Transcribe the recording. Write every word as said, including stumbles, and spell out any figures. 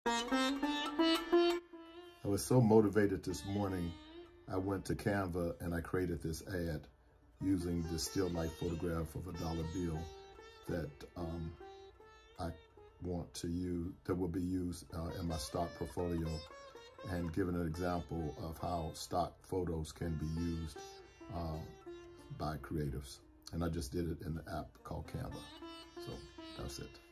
I was so motivated this morning, I went to Canva and I created this ad using this still life photograph of a dollar bill that um, I want to use, that will be used uh, in my stock portfolio, and giving an example of how stock photos can be used uh, by creatives. And I just did it in the app called Canva. So that's it.